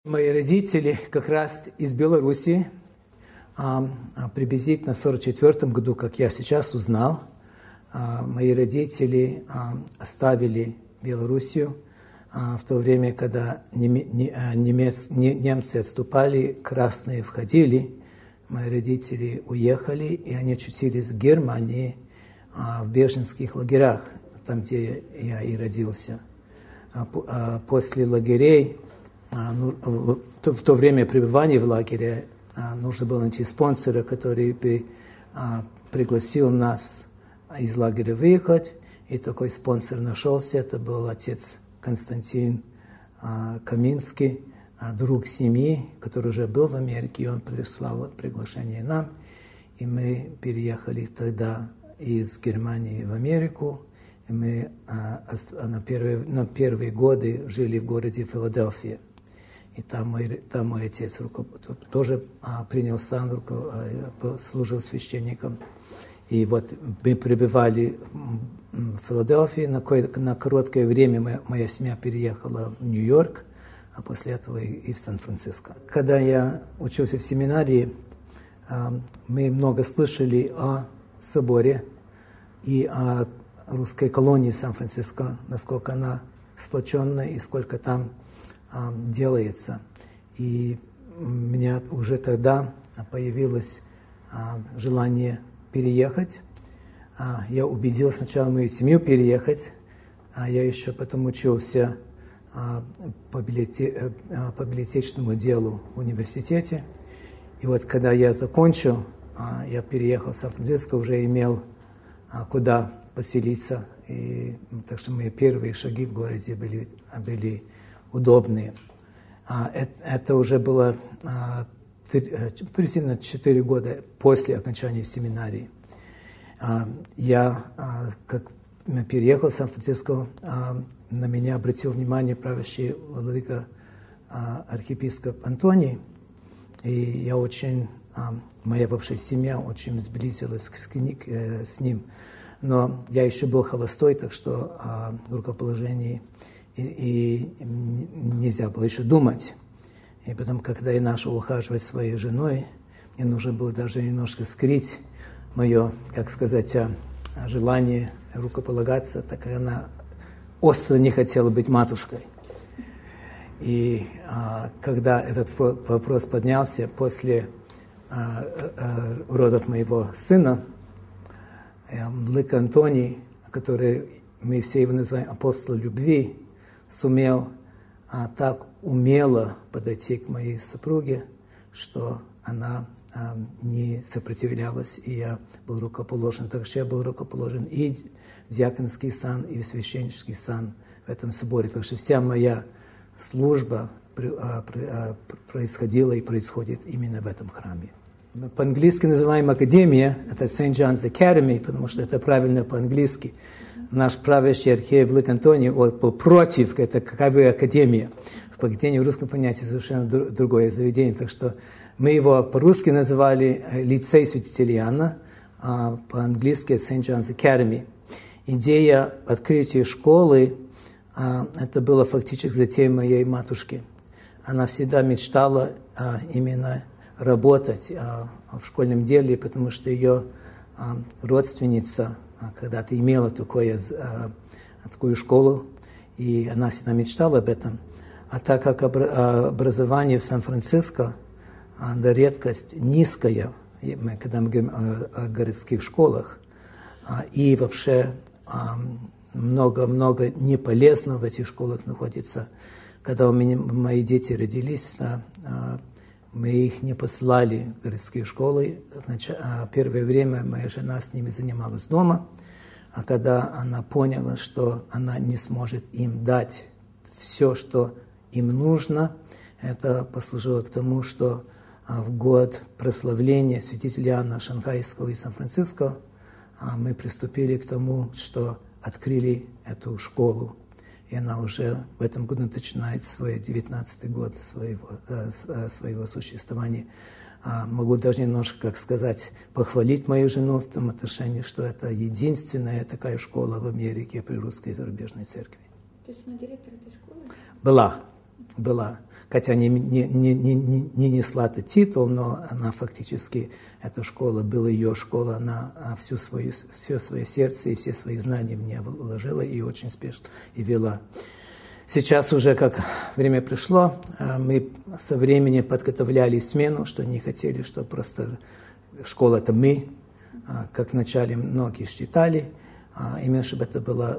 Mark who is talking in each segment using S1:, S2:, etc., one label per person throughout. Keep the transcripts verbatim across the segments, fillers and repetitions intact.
S1: Мои родители как раз из Беларуси, а, приблизительно в сорок четвёртом году, как я сейчас узнал, а, мои родители а, оставили Белоруссию а, в то время, когда неме, не, немец, не, немцы отступали, красные входили, мои родители уехали, и они очутились в Германии, а, в беженских лагерях, там, где я и родился. А, а, после лагерей, в то время пребывания в лагере нужно было найти спонсора, который бы пригласил нас из лагеря выехать. И такой спонсор нашелся. Это был отец Константин Каминский, друг семьи, который уже был в Америке. И он прислал приглашение нам. И мы переехали тогда из Германии в Америку. И мы на первые, на первые годы жили в городе Филадельфия. И там мой, там мой отец тоже а, принял сан, руко, а, служил священником. И вот мы пребывали в Филадельфии. На, на короткое время моя, моя семья переехала в Нью-Йорк, а после этого и, и в Сан-Франциско. Когда я учился в семинарии, а, мы много слышали о соборе и о русской колонии Сан-Франциско, насколько она сплоченная и сколько там делается. И у меня уже тогда появилось а, желание переехать. А, я убедил сначала мою семью переехать, а я еще потом учился а, по, билите, а, по библиотечному делу в университете. И вот когда я закончил, а, я переехал в Сан-Франциско, уже имел а, куда поселиться. И, так что мои первые шаги в городе были, были удобные. Это уже было приблизительно четыре года после окончания семинарии. Я, как переехал в Сан-Франциско, на меня обратил внимание правящий владыка архиепископ Антоний. И я очень, моя бывшая семья очень сблизилась с, с ним. Но я еще был холостой, так что в рукоположении И, и нельзя было еще думать. И потом, когда я начал ухаживать своей женой, мне нужно было даже немножко скрыть мое, как сказать, желание рукополагаться, так как она остро не хотела быть матушкой. И а, когда этот вопрос поднялся после а, а, родов моего сына, владыка Антоний, который мы все его называем апостол любви, сумел а, так умело подойти к моей супруге, что она а, не сопротивлялась, и я был рукоположен. Так что я был рукоположен и в диаконский сан, и в священнический сан в этом соборе. Так что вся моя служба при, а, при, а, происходила и происходит именно в этом храме. По-английски называем академия, это Сент John's Academy, потому что это правильно по-английски. Наш правящий архиерей владыка Антоний был против, это какая академия. В академии в русском понятии совершенно другое заведение. Так что мы его по-русски называли лицей святителя Иоанна, а по-английски Сент John's Academy. Идея открытия школы, это было фактически затея моей матушки. Она всегда мечтала именно работать в школьном деле, потому что ее родственница когда-то имела такое, такую школу, и она всегда мечтала об этом. А так как образование в Сан-Франциско на редкость низкое, когда мы говорим о городских школах, и вообще много-много неполезного в этих школах находится. Когда у меня мои дети родились, мы их не послали в городские школы. Первое время моя жена с ними занималась дома, а когда она поняла, что она не сможет им дать все, что им нужно, это послужило к тому, что в год прославления святителя Иоанна Шанхайского и Сан-Франциско мы приступили к тому, что открыли эту школу. И она уже в этом году начинает свой девятнадцатый год своего, своего существования. Могу даже немножко, как сказать, похвалить мою жену в том отношении, что это единственная такая школа в Америке при русской зарубежной церкви.
S2: То есть она директор этой школы?
S1: Была, была. хотя не, не, не, не, не несла этот титул, но она фактически, эта школа была ее школа, она всю свою, все свое сердце и все свои знания в нее вложила и очень успешно и вела. Сейчас уже, как время пришло, мы со временем подготовляли смену, что не хотели, что просто школа – это мы, как вначале многие считали, именно чтобы это было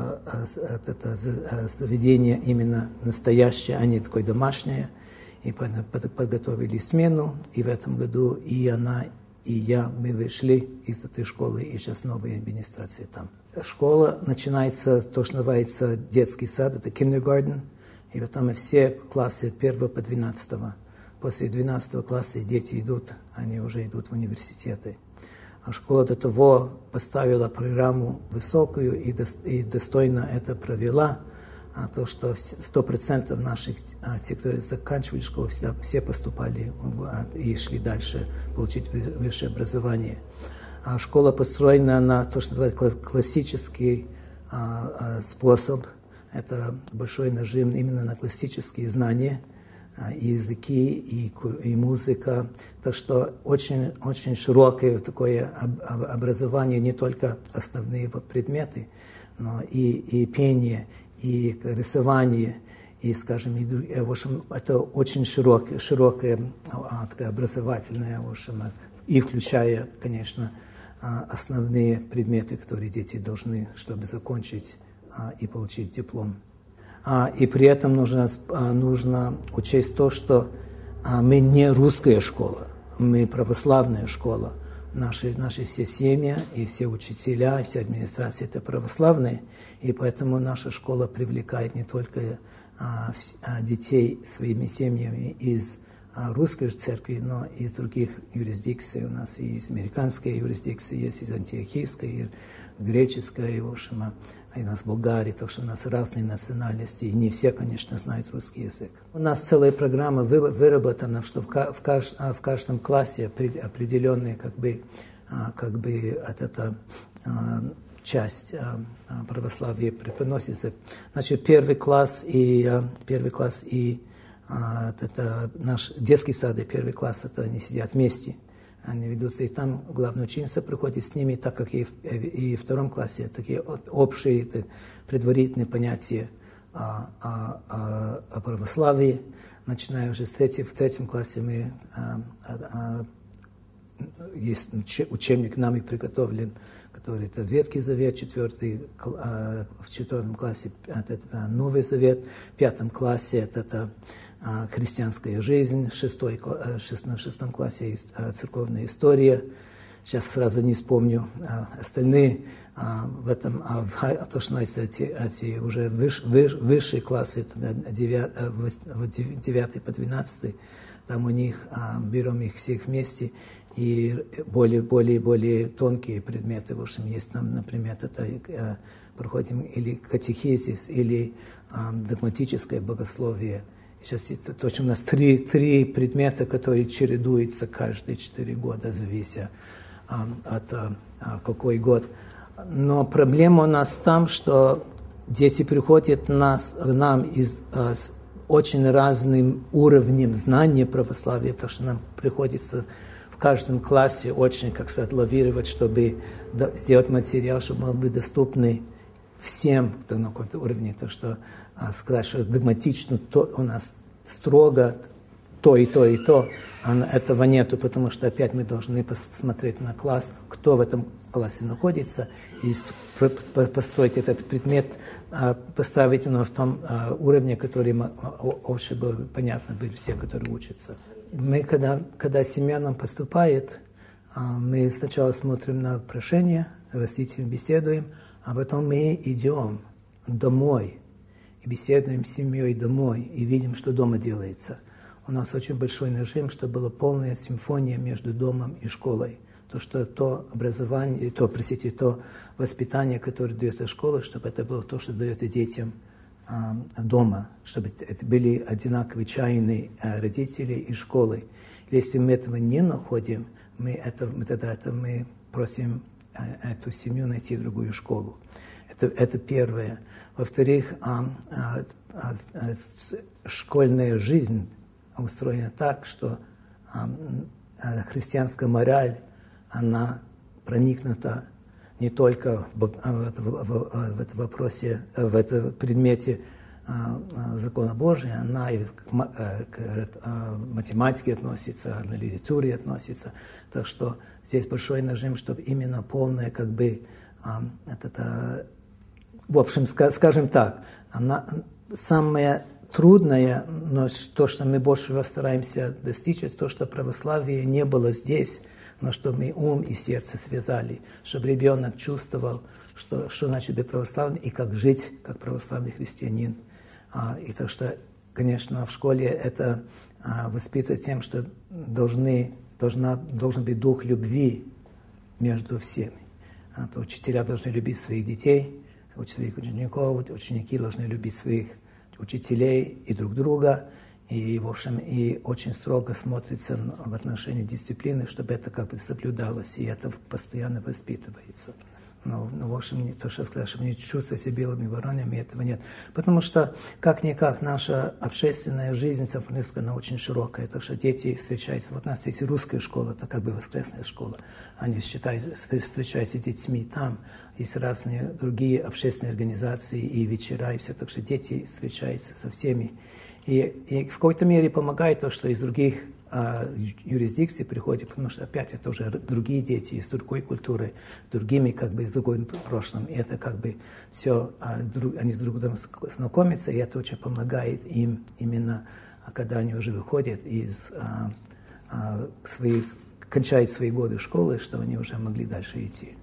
S1: это заведение именно настоящее, а не такое домашнее. И подготовили смену, и в этом году и она, и я, мы вышли из этой школы, и сейчас новая администрация там. Школа начинается, то, что называется детский сад, это kindergarten, и потом все классы от первого по двенадцатого. После двенадцатого класса дети идут, они уже идут в университеты. А школа до того поставила программу высокую и, до, и достойно это провела. А то, что сто процентов наших, а, тех, которые заканчивали школу, всегда, все поступали а, и шли дальше получить высшее образование. А школа построена на то, что называется классический а, а, способ. Это большой нажим именно на классические знания, и языки, и, и музыка. Так что очень, очень широкое такое образование, не только основные вот предметы, но и, и пение, и рисование, и, скажем, и, в общем, это очень широкое, широкое такое образовательное, в общем, и включая, конечно, основные предметы, которые дети должны, чтобы закончить и получить диплом. И при этом нужно, нужно учесть то, что мы не русская школа, мы православная школа. Наши, наши все семьи и все учителя, и вся администрация – это православные, и поэтому наша школа привлекает не только а, а, детей своими семьями из а, русской церкви, но и из других юрисдикций. У нас и из американской юрисдикции есть, из антиохийской, и греческой, и, в общем, и у нас Болгарии, так что у нас разные национальности, и не все, конечно, знают русский язык. У нас целая программа выработана, что в каждом классе определенная как бы, как бы эта часть православия преподносится. Значит, первый класс и первый класс и это наш детский сад и первый класс, это они сидят вместе. Они ведутся, и там главная ученица приходит с ними, так как и в, и в втором классе такие общие предварительные понятия о, о, о, о православии. Начиная уже с третьего, в третьем классе мы, а, а, есть учебник нами приготовлен, который это Ветхий Завет, четвертый, а, в четвертом классе это Новый Завет, в пятом классе это, это христианская жизнь, шестой, шестом, в шестом классе церковная история. Сейчас сразу не вспомню а, остальные. А, в этом, а, в, то, что эти, эти уже выш, выш, высшие классы, девятый по двенадцатый, там у них а, берем их всех вместе, и более, более, более тонкие предметы, в общем, есть там, например, это а, проходим или катехизис, или а, догматическое богословие. Сейчас точно у нас три, три предмета, которые чередуются каждые четыре года, завися а, от а, какой год. Но проблема у нас там, что дети приходят нас, нам из, а, с очень разным уровнем знания православия, так что нам приходится в каждом классе очень, как сказать, лавировать, чтобы сделать материал, чтобы он был доступный всем, кто на каком-то уровне. Так что а, сказать, что догматично то у нас строго то и то и то, а этого нету, потому что опять мы должны посмотреть на класс, кто в этом классе находится, и построить этот предмет, а, поставить его в том а, уровне, который общий был, понятно, были все, которые учатся. Мы, когда, когда семья нам поступает, а, мы сначала смотрим на прошение, родителям беседуем, а потом мы идем домой и беседуем с семьей домой и видим, что дома делается. У нас очень большой нажим, чтобы была полная симфония между домом и школой. То, что то образование, то, простите, то воспитание, которое дается школой, чтобы это было то, что дается детям а, дома, чтобы это были одинаковые чайные а, родители и школы. Если мы этого не находим, мы, это, мы тогда это мы просим эту семью найти другую школу. Это, это первое. Во-вторых, а, а, а, а, школьная жизнь устроена так, что а, а, христианская мораль, она проникнута не только в, в, в, в этом вопросе, в этом предмете а, закона Божия, она и к, к математике относится, к литературе относится. Так что здесь большой нажим, чтобы именно полное, как бы, а, это, в общем, скажем так, она, самое трудное, но то, что мы больше стараемся достичь, это то, что православие не было здесь, но чтобы мы ум и сердце связали, чтобы ребенок чувствовал, что, что значит быть православным и как жить как православный христианин. А, и так что, конечно, в школе это а, воспитывать тем, что должны, должна, должен быть дух любви между всеми. А, то учителя должны любить своих детей, своих учеников, ученики должны любить своих учителей и друг друга. И, в общем, и очень строго смотрится в отношении дисциплины, чтобы это как бы соблюдалось, и это постоянно воспитывается. Но, ну, в общем, не то, что сказать, что не чувствуют себя белыми воронами, этого нет. Потому что, как-никак, наша общественная жизнь Сан-Франциско, она очень широкая, так что дети встречаются. Вот у нас есть русская школа, это как бы воскресная школа. Они считают, встречаются с детьми там. Есть разные другие общественные организации и вечера, и все. Так что дети встречаются со всеми. И, и в какой-то мере помогает то, что из других а, юрисдикций приходят, потому что опять это уже другие дети из другой культуры, с другими, как бы, с другим прошлым. И это как бы все, а, друг, они с друг другом знакомятся, и это очень помогает им именно, когда они уже выходят из а, а, своих, кончают свои годы школы, что они уже могли дальше идти.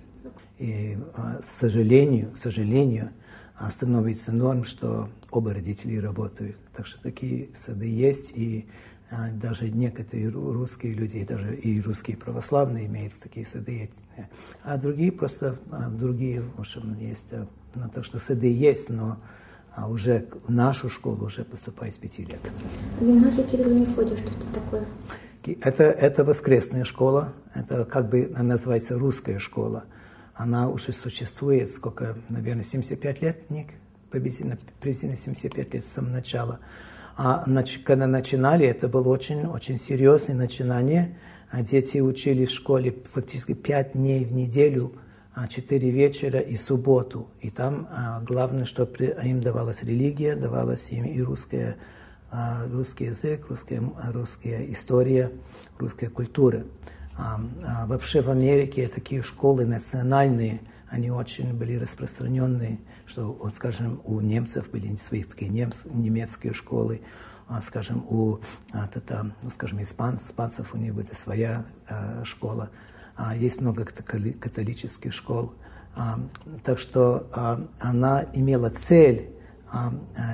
S1: И, а, к сожалению, к сожалению, становится норм, что оба родителей работают. Так что такие сады есть, и а, даже некоторые русские люди, даже и русские православные имеют такие сады, а другие просто, а, другие, в общем, есть. А, ну, так что сады есть, но а, уже в нашу школу уже поступает с пяти лет.
S2: Гимназия Кирилла и Мефодия, что это такое?
S1: Это, это воскресная школа, это как бы называется русская школа. Она уже существует, сколько, наверное, семьдесят пять лет, Ник? Приблизительно, приблизительно семьдесят пять лет с самого начала. А когда начинали, это было очень, очень серьезное начинание. Дети учились в школе фактически пять дней в неделю, четыре вечера и субботу. И там главное, что им давалась религия, давалась им и русская, русский язык, русская, русская история, русская культура. А, а вообще в Америке такие школы национальные, они очень были распространенные, что, вот, скажем, у немцев были свои такие немц, немецкие школы, а, скажем, у, а, это, ну, скажем, испанцев, испанцев у них была своя а, школа, а, есть много католических школ, а, так что а, она имела цель а,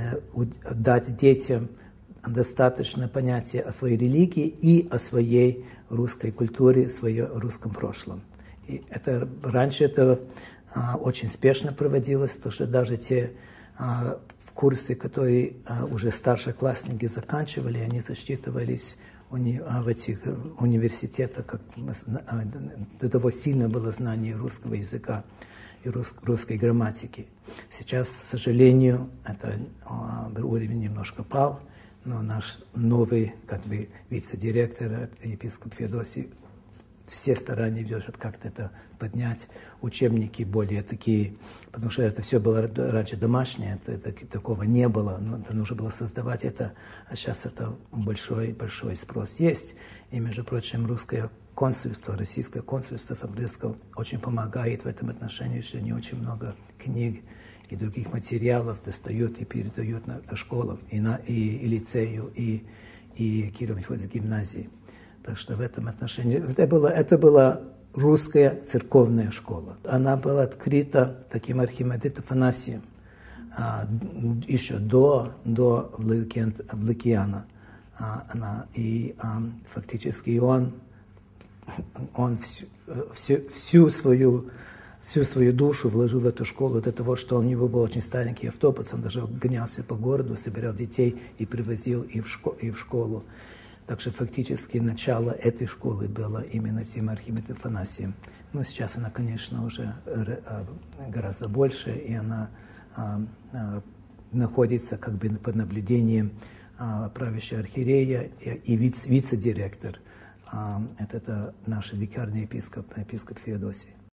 S1: а, дать детям достаточно понятия о своей религии и о своей русской культуре, своем русском прошлом. И это, раньше это а, очень спешно проводилось, потому что даже те а, курсы, которые а, уже старшеклассники заканчивали, они засчитывались уни, а, в этих университетах, как, а, до того сильно было знание русского языка и рус, русской грамматики. Сейчас, к сожалению, это а, уровень немножко пал, но наш новый, как бы, вице-директор, епископ Феодосий, все старания ведет, чтобы как-то это поднять, учебники более такие, потому что это все было раньше домашнее, это, это, такого не было, но это нужно было создавать это, а сейчас это большой-большой спрос есть. И, между прочим, русское консульство, российское консульство Сан-Франциско очень помогает в этом отношении, что не очень много книг и других материалов достают и передают на, на школам, и, на, и, и лицею, и, и Кирево-Мефодиевской гимназии. Так что в этом отношении это была, это была русская церковная школа. Она была открыта таким архимандритом Афанасием а, еще до, до Влыкиана. А, она, и а, фактически он, он всю, всю, всю свою всю свою душу вложил в эту школу, до того, что у него был очень старенький автобус, он даже гонялся по городу, собирал детей и привозил их в, шко- и в школу. Так что фактически начало этой школы было именно тем Архимед Афанасием. Но сейчас она, конечно, уже гораздо больше, и она а, а, находится как бы под наблюдением а, правящего архиерея и, и вице, вице-директор. А, это, это наш викарный епископ, епископ Феодосий.